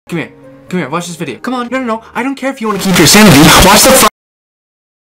Come here. Come here. Watch this video. Come on. No, I don't care if you want to keep your sanity. Watch the